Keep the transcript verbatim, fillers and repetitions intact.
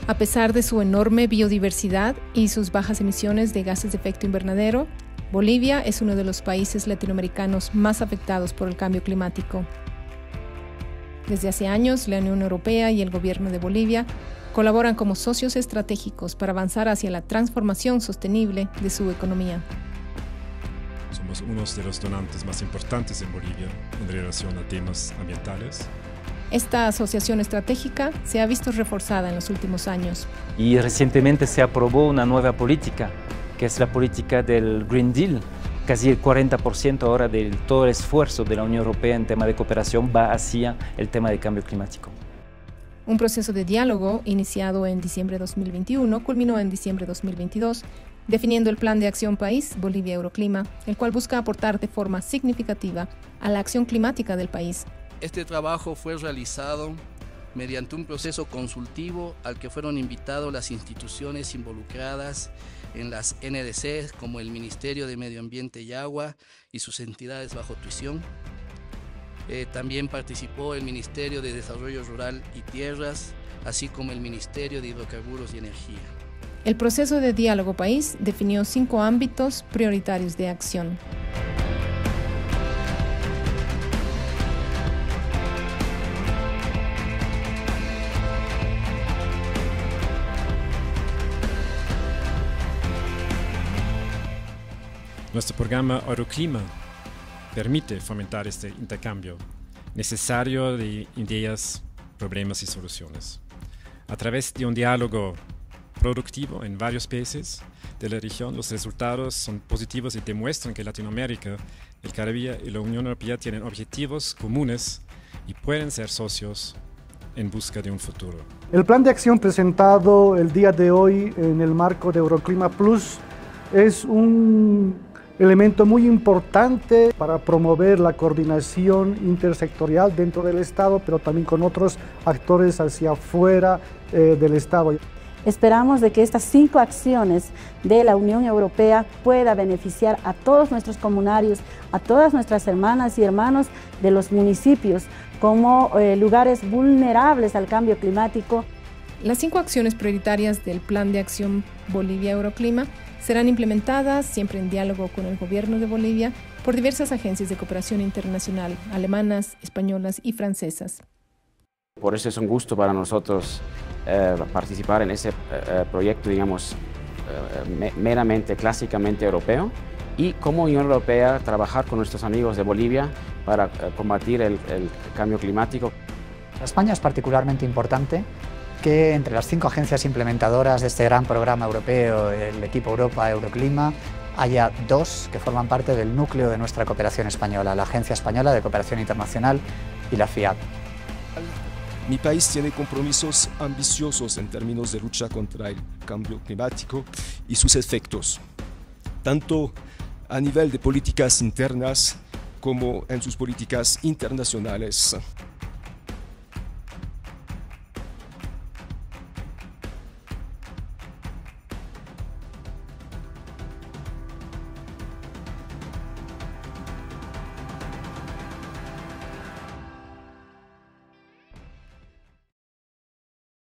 A pesar de su enorme biodiversidad y sus bajas emisiones de gases de efecto invernadero, Bolivia es uno de los países latinoamericanos más afectados por el cambio climático. Desde hace años, la Unión Europea y el gobierno de Bolivia colaboran como socios estratégicos para avanzar hacia la transformación sostenible de su economía. Somos uno de los donantes más importantes en Bolivia en relación a temas ambientales. Esta asociación estratégica se ha visto reforzada en los últimos años. Y recientemente se aprobó una nueva política, que es la política del Green Deal. Casi el cuarenta por ciento ahora de todo el esfuerzo de la Unión Europea en tema de cooperación va hacia el tema de cambio climático. Un proceso de diálogo iniciado en diciembre de dos mil veintiuno culminó en diciembre de dos mil veintidós, definiendo el Plan de Acción País Bolivia Euroclima, el cual busca aportar de forma significativa a la acción climática del país. Este trabajo fue realizado mediante un proceso consultivo al que fueron invitados las instituciones involucradas en las N D C, como el Ministerio de Medio Ambiente y Agua y sus entidades bajo tuición. Eh, también participó el Ministerio de Desarrollo Rural y Tierras, así como el Ministerio de Hidrocarburos y Energía. El proceso de diálogo país definió cinco ámbitos prioritarios de acción. Nuestro programa Euroclima permite fomentar este intercambio necesario de ideas, problemas y soluciones. A través de un diálogo productivo en varios países de la región, los resultados son positivos y demuestran que Latinoamérica, el Caribe y la Unión Europea tienen objetivos comunes y pueden ser socios en busca de un futuro. El plan de acción presentado el día de hoy en el marco de Euroclima Plus es un elemento muy importante para promover la coordinación intersectorial dentro del Estado, pero también con otros actores hacia afuera eh, del Estado. Esperamos de que estas cinco acciones de la Unión Europea pueda beneficiar a todos nuestros comunarios, a todas nuestras hermanas y hermanos de los municipios como eh, lugares vulnerables al cambio climático. Las cinco acciones prioritarias del Plan de Acción Bolivia Euroclima serán implementadas, siempre en diálogo con el gobierno de Bolivia, por diversas agencias de cooperación internacional, alemanas, españolas y francesas. Por eso es un gusto para nosotros eh, participar en ese eh, proyecto, digamos, eh, meramente, clásicamente europeo, y como Unión Europea trabajar con nuestros amigos de Bolivia para eh, combatir el, el cambio climático. Para España es particularmente importante que entre las cinco agencias implementadoras de este gran programa europeo, el equipo Europa Euroclima, haya dos que forman parte del núcleo de nuestra cooperación española, la Agencia Española de Cooperación Internacional y la FIAT. Mi país tiene compromisos ambiciosos en términos de lucha contra el cambio climático y sus efectos, tanto a nivel de políticas internas como en sus políticas internacionales.